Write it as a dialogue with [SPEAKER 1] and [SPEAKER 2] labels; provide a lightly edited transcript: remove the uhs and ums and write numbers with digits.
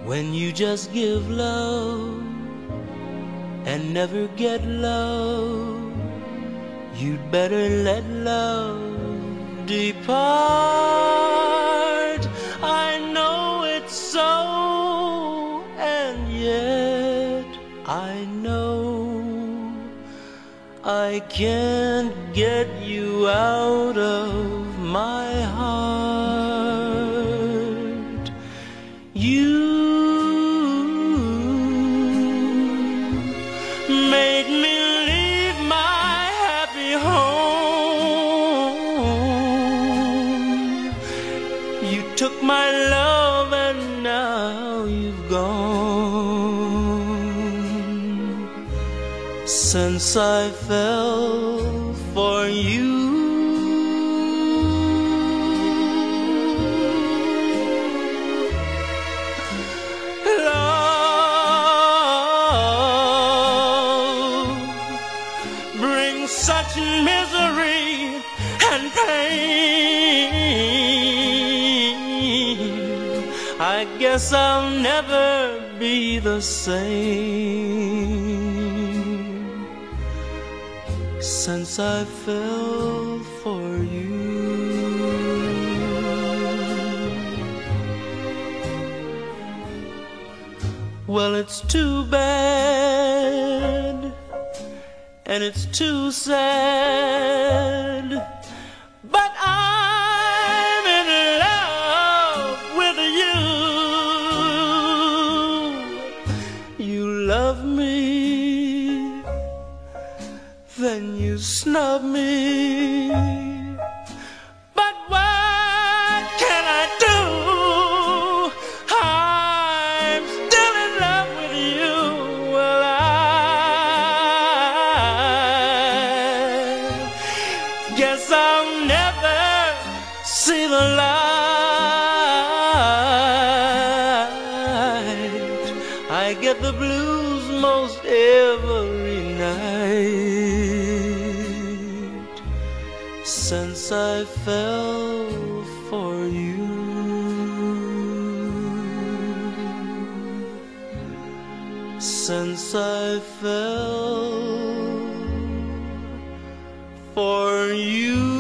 [SPEAKER 1] when you just give love and never get love, you'd better let love depart. I know it's so, and yet I know I can't get you out of my heart. You made me leave my happy home. You took my love and now you've gone. Since I fell for you, such misery and pain, I guess I'll never be the same since I fell for you. Well, it's too bad and it's too sad, but I'm in love with you. You love me, then you snub me, but what can I do? I'm still in love with you. Well, guess I'll never see the light. I get the blues most every night since I fell for you. Since I fell for you.